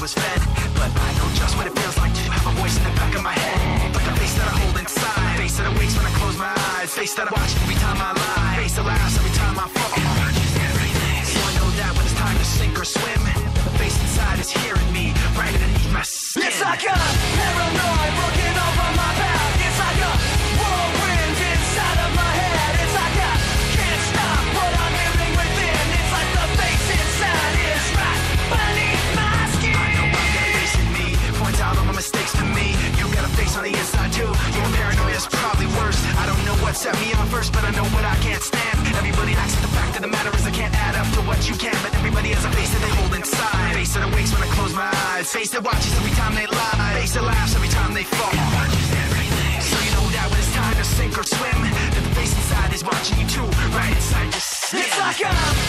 was fed. But I know just what it feels like to have a voice in the back of my head. Like a face that I hold inside, face that awakes when I close my eyes, face that I watch every time I lie, face that laughs every time I fall. So I know that when it's time to sink or swim, the face inside is hearing me right underneath my skin. It's like a paranoid looking over my back. It's like a whirlwind inside of my head. It's like I can't stop what I'm living within. It's like the face inside is right beneath my skin. I know I've got a face in me, points out all my mistakes to me. You got a face on the inside too. Your paranoia is probably worse. I don't know what set me on first, but I know what I can't stand. Everybody acts, but the fact of the matter is I can't add up to what you can. But everybody has a face that they hold inside, face that awakes when I close my eyes, face that watches every time they lie, face that laughs every time they fall. So you know that when it's time to sink or swim, that the face inside is watching you too, right inside your skin. It's like I'm